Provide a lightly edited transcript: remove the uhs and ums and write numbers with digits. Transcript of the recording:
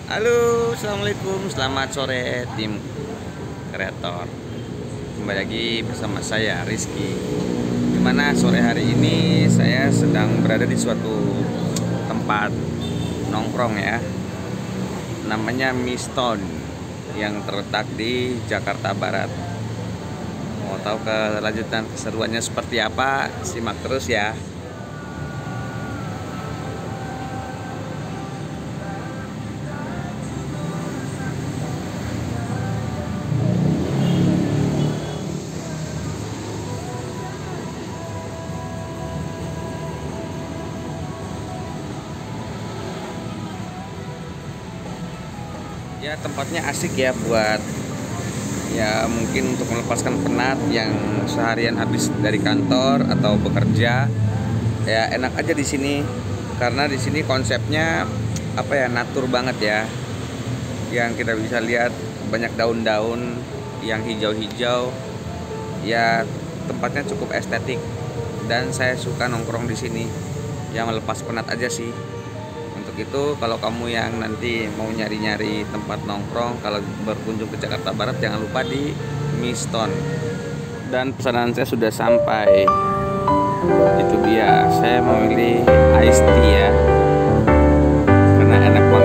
Halo, assalamualaikum, selamat sore tim kreator. Kembali lagi bersama saya Rizky. Dimana sore hari ini saya sedang berada di suatu tempat nongkrong ya. Namanya Miston yang terletak di Jakarta Barat. Mau tahu kelanjutan keseruannya seperti apa? Simak terus ya. Ya, tempatnya asik ya buat ya mungkin untuk melepaskan penat yang seharian habis dari kantor atau bekerja. Ya enak aja di sini karena di sini konsepnya apa ya, natur banget ya. Yang kita bisa lihat banyak daun-daun yang hijau-hijau. Ya tempatnya cukup estetik dan saya suka nongkrong di sini. Ya melepas penat aja sih. Itu kalau kamu yang nanti mau nyari-nyari tempat nongkrong kalau berkunjung ke Jakarta Barat, jangan lupa di Miston. Dan pesanan saya sudah sampai. Itu dia, saya memilih iced tea ya karena enak banget.